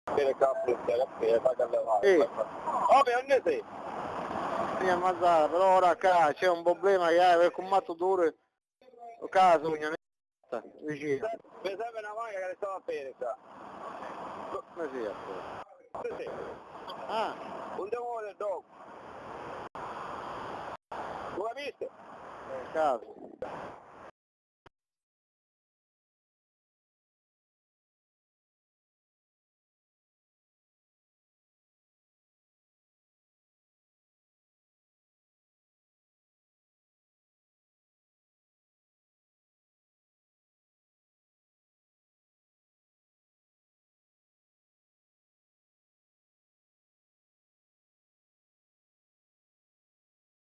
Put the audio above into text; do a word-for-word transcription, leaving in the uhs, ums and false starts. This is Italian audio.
Per il capo, per fare levare. Sì. Oh, per non sei? Mi ammazzare, però ora qua c'è un problema che hai per combatto dure. O caso, vicino. Pensavo una macchina che stava a bere qua. Come si è? Sì, sì. Ah, Un demonio del dopo. Lo capisci? è caso.